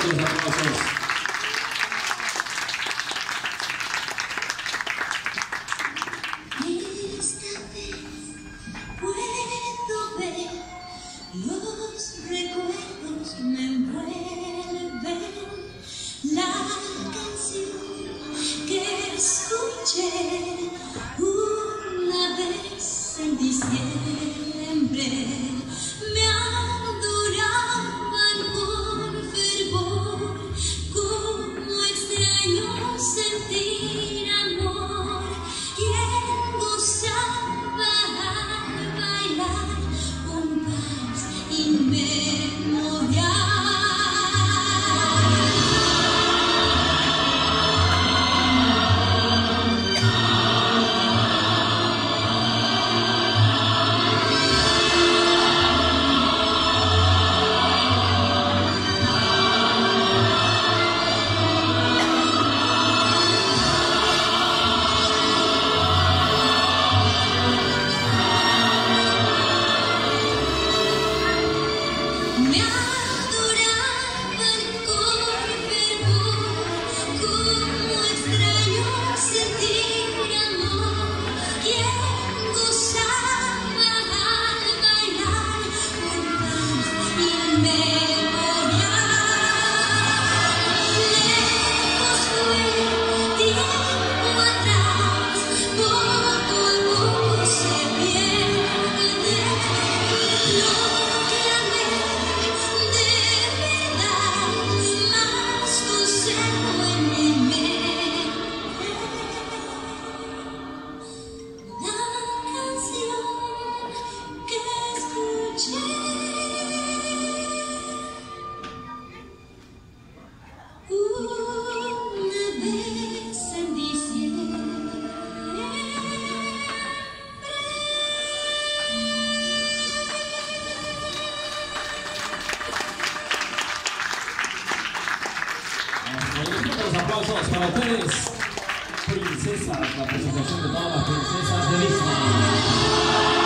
fuertes aplausos. Esta vez puedo ver, los recuerdos me envuelven, la canción que escuché una vez en diciembre me adoraban con fervor, como extraño sentir amor, quien gozaba al bailar un vals inmemorial. Me adoraban con fervor, como extraño sentir amor, quien gozaba al bailar un vals inmemorial. Lejos fue tiempo atrás, poco a poco se pierde lo que amé. De verdad, más conservo en mi mente la canción que escuché una vez en diciembre. Los aplausos para ustedes, princesas, la presentación de todas las princesas de Disney.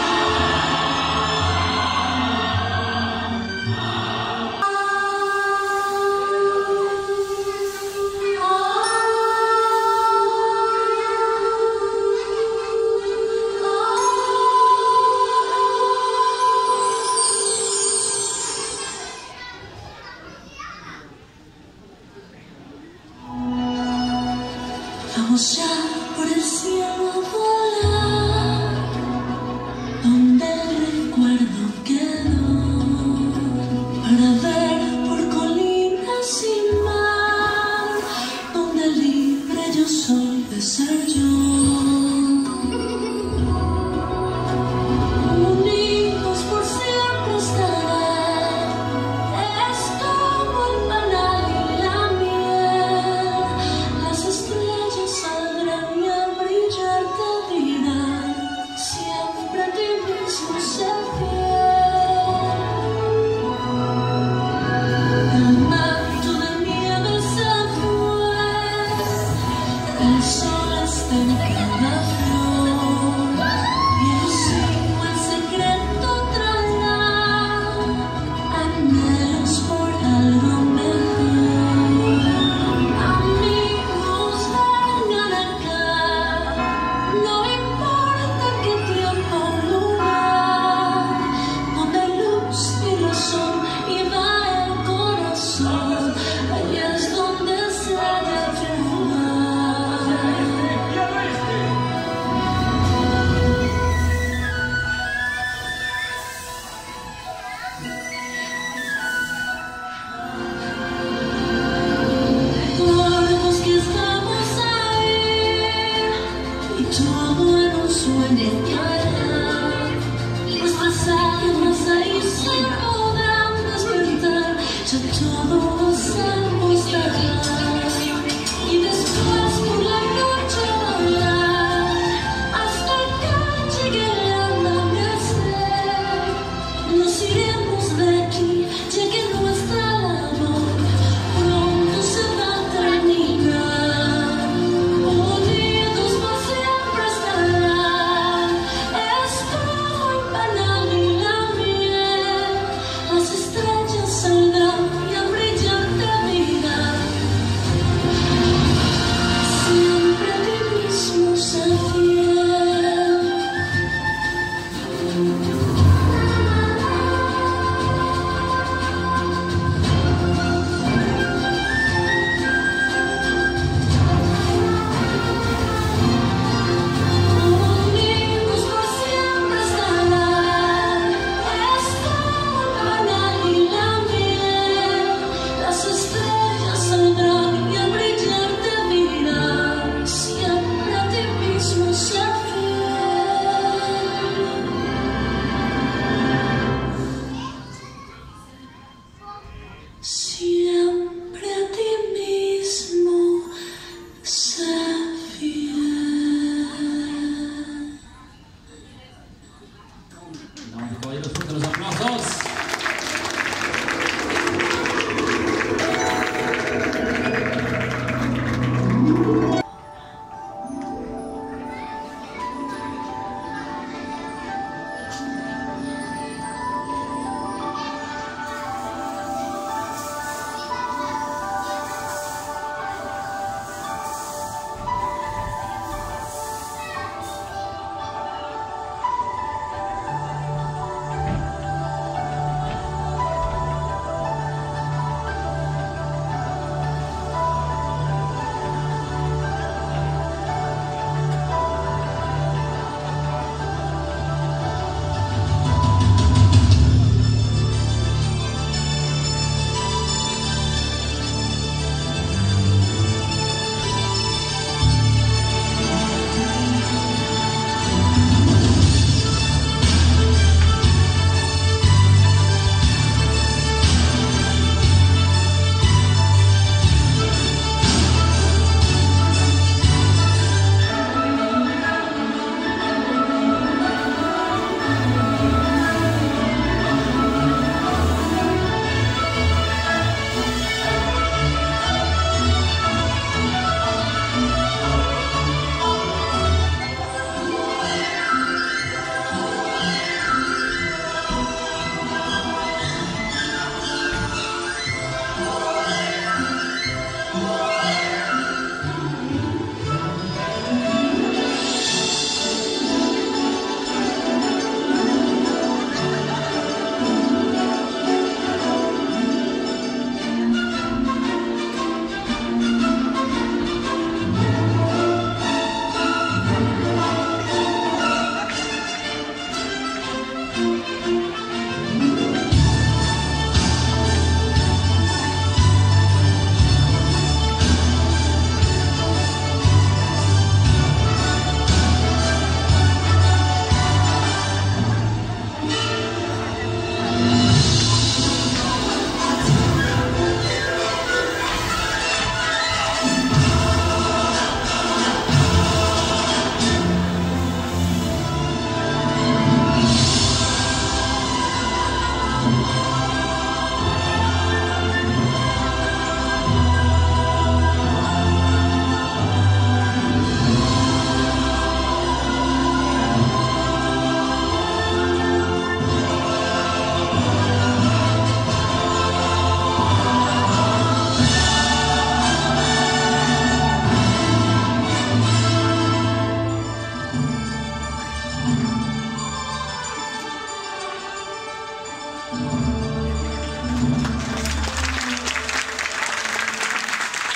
Vamos ya por el cielo a volar, donde el recuerdo quedó, para ver por colinas y mar, donde libre yo soy de ser yo. Unidos por siempre estarán, es como el panal y la miel, las estrellas saldrán y al brillar te dirán.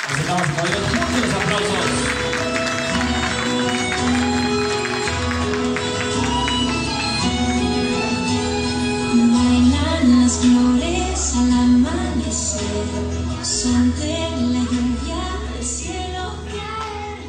Así damas y caballeros, muchos aplausos. Bailan las flores al amanecer, son de la lluvia del cielo caer.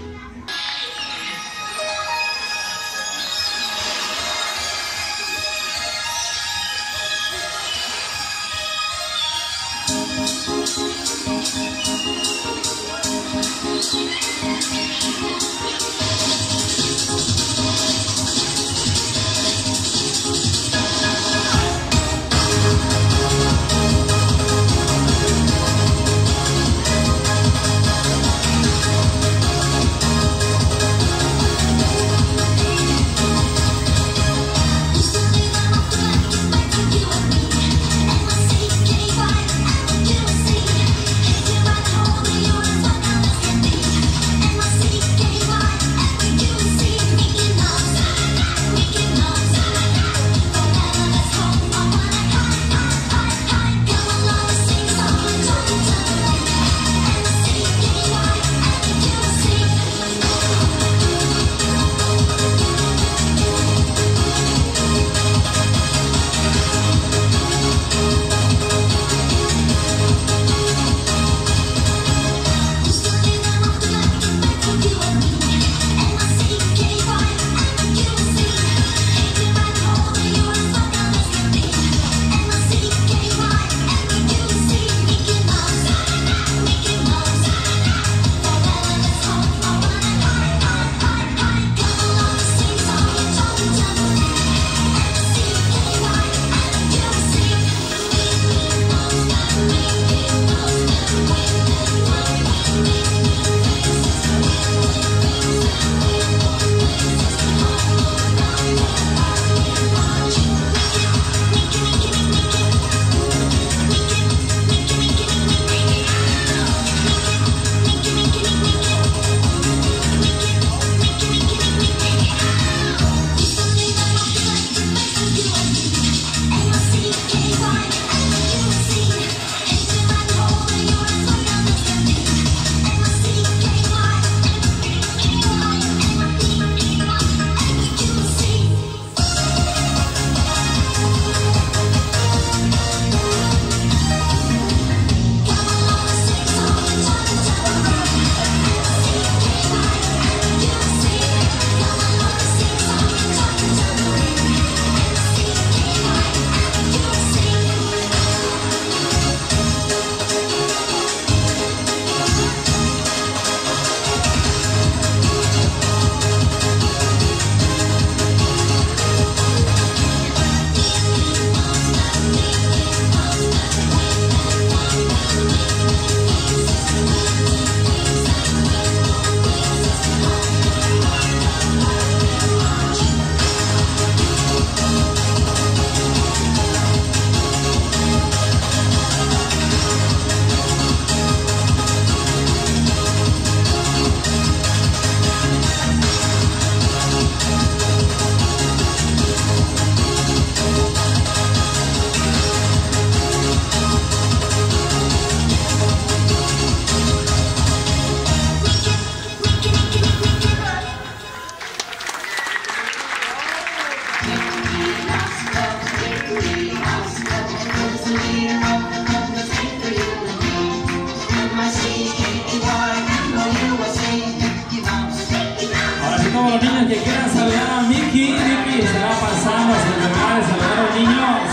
Todos los niños que quieran saludar a Mickey estará pasando a terminar de saludar a los niños.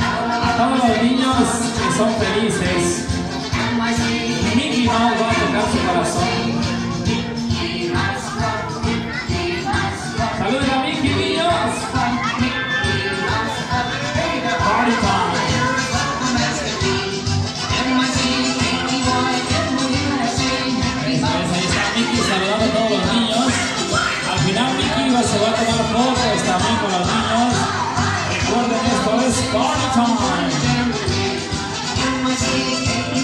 A todos los niños que son felices. Mickey Mouse va a tocar su corazón. Saluden a Mickey, niños. Party time. Ahí está Mickey saludando a todos los niños. Al final Mickey se va a tomar fotos también con los niños. Recuerden, esto es Party Time.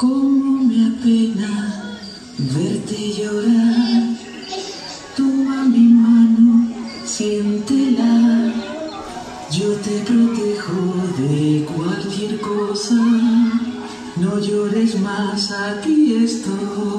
Cómo me apena verte llorar. Toma mi mano, siéntela. Yo te protejo de cualquier cosa. No llores más, aquí estoy.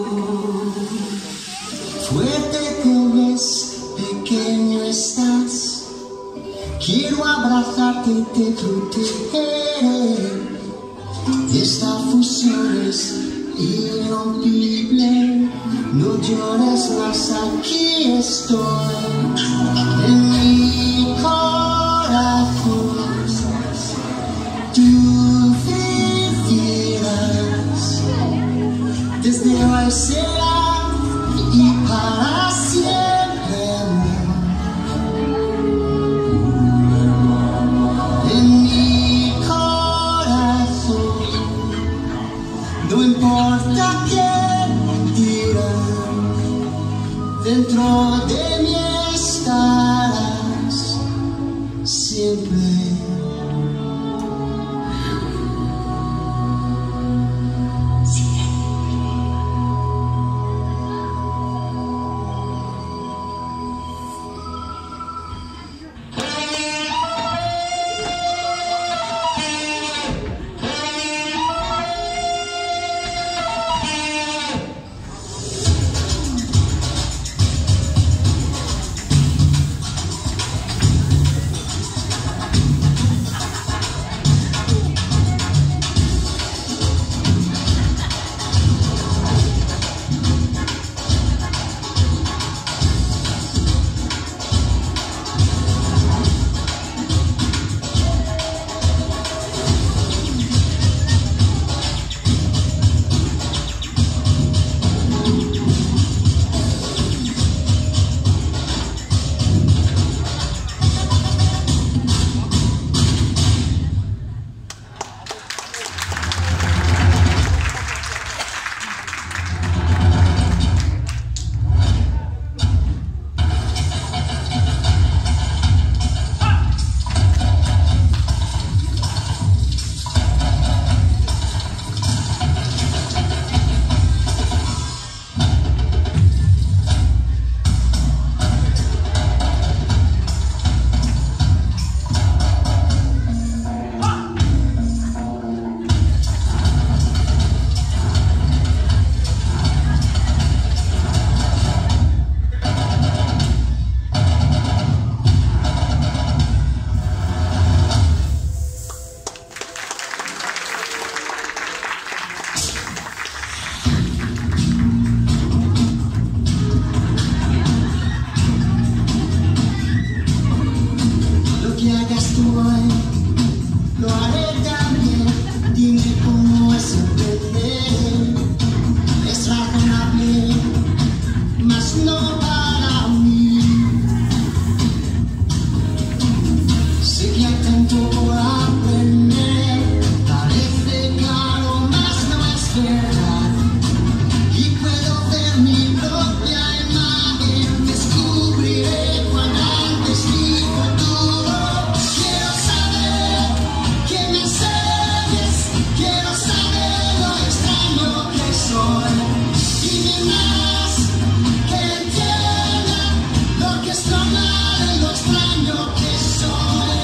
Fuerte te ves, pequeño estás. Quiero abrazarte y te protegeré. Esta fusión es irrompible. No llores más, aquí estoy. En mi corazón tú vivirás. Desde hoy será y para siempre. En mi corazón no importa qué dirán, dentro de mí estarás siempre. Lo haré también, dime cómo es entender. Es razonable, mas no para mí. Sé que hay tanto por aprender, parece claro, mas no es verdad. Y puedo ver mi propia imagen, descubriré cuán antes mi futuro. Quiero saber que me enseñes, quiero saber lo extraño que soy. Dime más, que entienda lo que es normal y lo extraño que soy.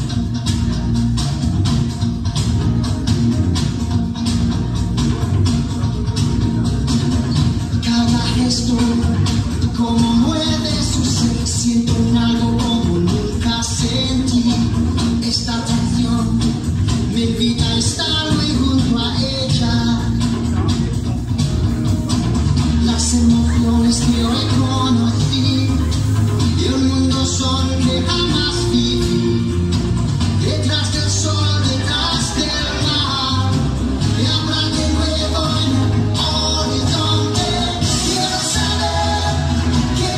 Cada gesto, como mueve su ser, siento un algo como nunca sentí. Esta atracción me invita a estar muy junto a ella. Las emociones que hoy conocí de un mundo son que jamás viví. Detrás del sol, detrás del mar, y habrá de nuevo en el horizonte. Quiero saber que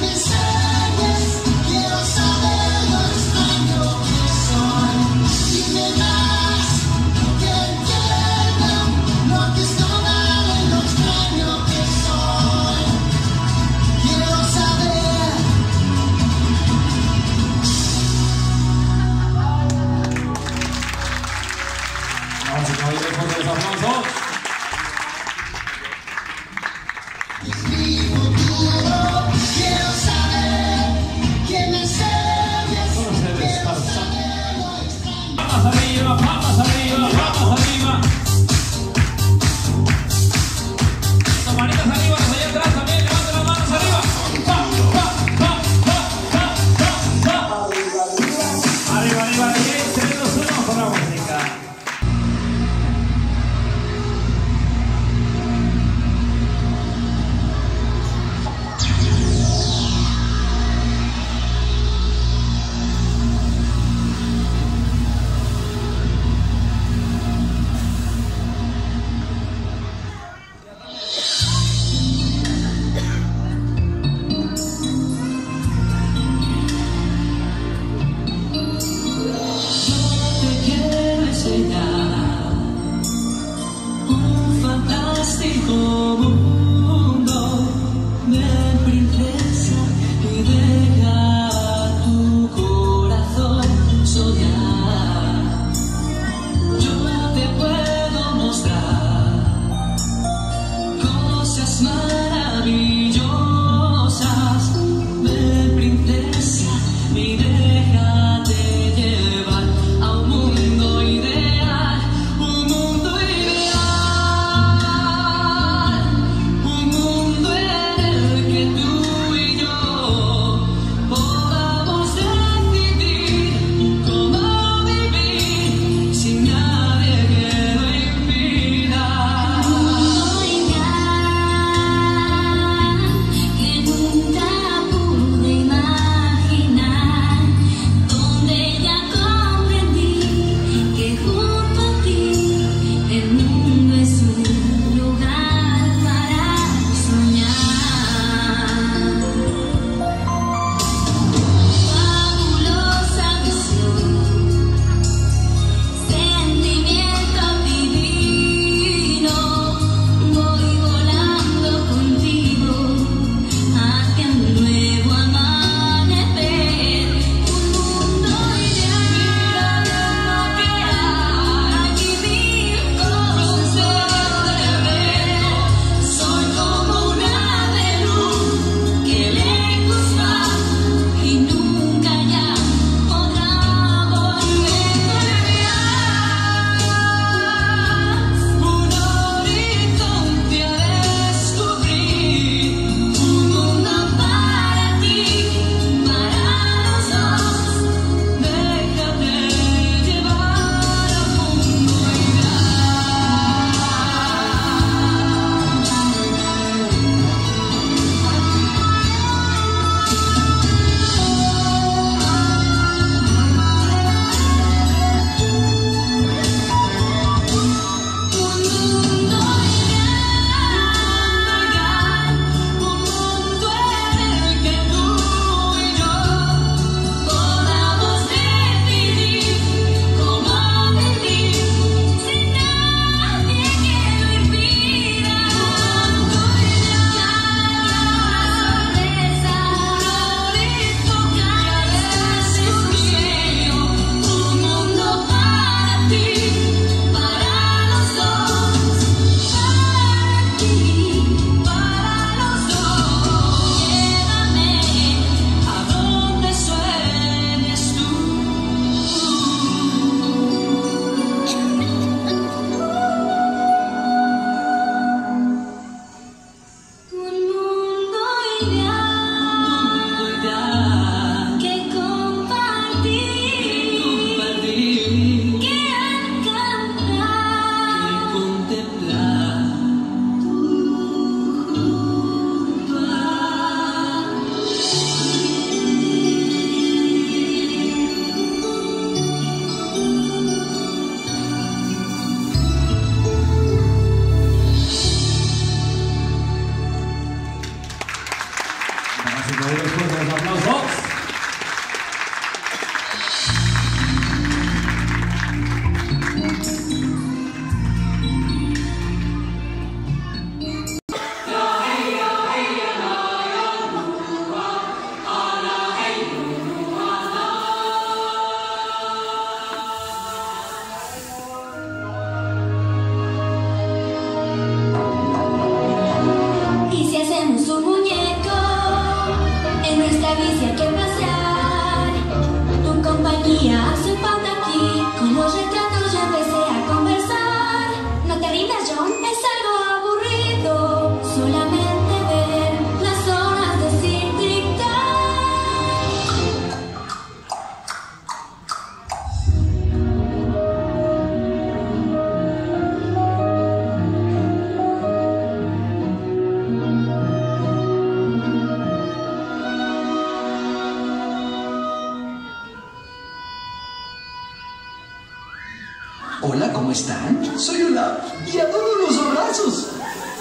Hola, ¿cómo están? Soy Olaf y adoro los abrazos.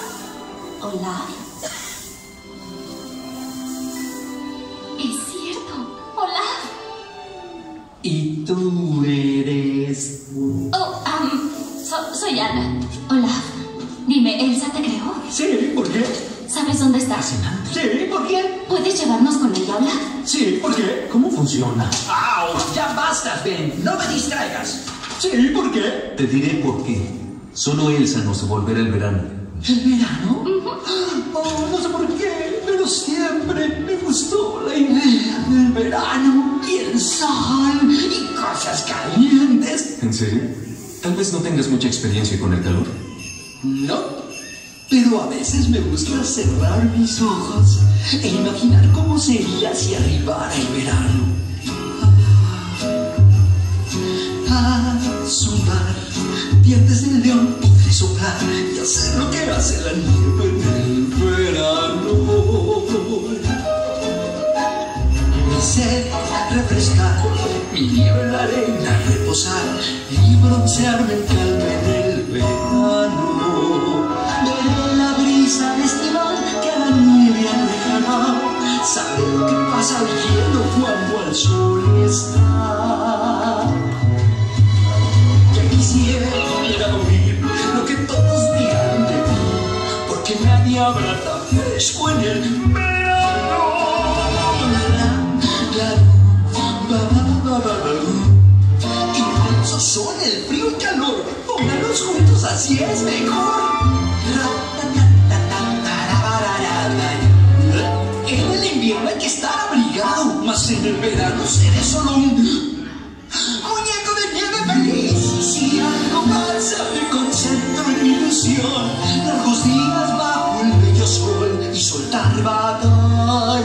¿Olaf? Es cierto, Olaf. ¿Y tú eres? Oh, soy Ana. Olaf, dime, ¿Elsa te creó? Sí, ¿por qué? ¿Sabes dónde está? ¿Fascinante? Sí, ¿por qué? ¿Puedes llevarnos con ella, Olaf? Sí, ¿por qué? ¿Cómo funciona? ¡Au! ¡Ya basta, Ben! ¡No me distraigas! Sí, ¿por qué? Te diré por qué. Solo Elsa nos devolverá el verano. ¿El verano? Oh, no sé por qué, pero siempre me gustó la idea del verano y el sol y cosas calientes. ¿En serio? Tal vez no tengas mucha experiencia con el calor. No, pero a veces me gusta cerrar mis ojos e imaginar cómo sería si arribara el verano. Zumbar, dientes de león, podré soplar y hacer lo que hace la nieve en el verano. Mi sed, refrescar, mi nieve en la arena, reposar y broncearme en calma en el verano. Veré la brisa estival que a la nieve alejará, sabe lo que pasa al hielo cuando al sol está. Quisiera oír lo que todos digan de mí, porque nadie habla tan fresco en el verano. Intensos son el frío y calor, pónganlos juntos, así es mejor. En el invierno hay que estar abrigado, mas en el verano seré solo un muñeco de nieve feliz. Si algo pasa me concentro en mi ilusión, largos días bajo el bello sol y soltar vapor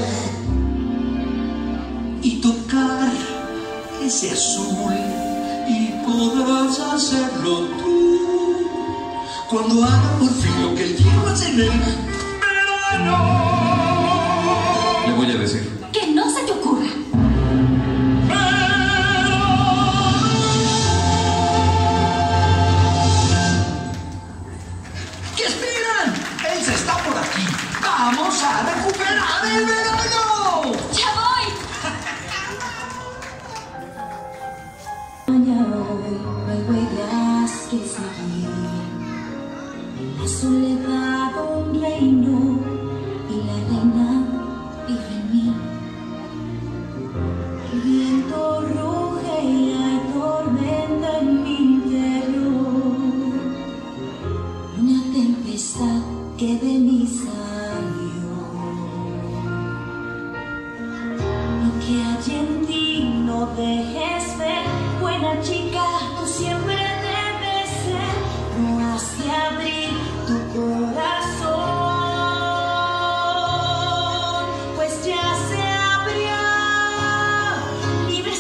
y tocar ese azul, y podrás hacerlo tú cuando haga por fin lo que el hielo hace en el verano. Le voy a decir. Que no se te ocurra. ¿Qué esperan? Elsa está por aquí. ¡Vamos a recuperar el verano! ¡Ya voy! Hoy no hay huellas que seguir. La soledad un reino y la reina vive en mí. El viento ruge y hay tormenta en mi interior. Una tempestad que de mí salió. Lo que hay en ti no dejes ver, buena chica, tú siempre debes ser. No has de abrir tu corazón, pues ya se abrió. Libre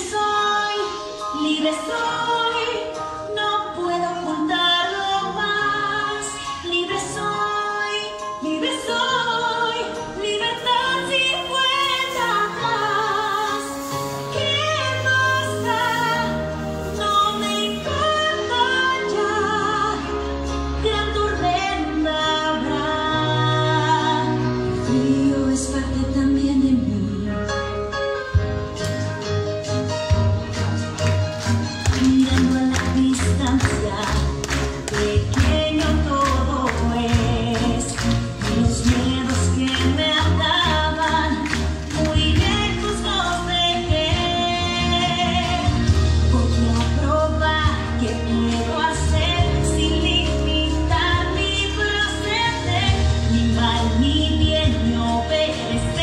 soy, no puedo ocultarlo más. Libre soy, libertad sin vuelta atrás. ¿Qué más da? No me importa ya. Gran tormenta habrá. El frío es parte también de mí. Mirando a la distancia, pequeño todo es, y los miedos que me ataban, muy lejos los dejé. Voy a probar qué puedo hacer sin limitar mi proceder, ni mal ni bien ni obedecer.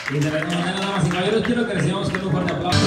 Y de la misma manera, damas y caballeros, quiero que recibamos con un fuerte aplauso.